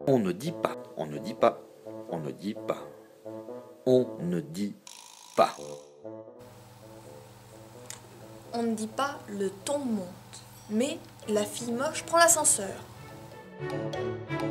On ne dit pas, on ne dit pas, on ne dit pas. On ne dit pas. On ne dit pas le ton monte, mais la fille moche prend l'ascenseur.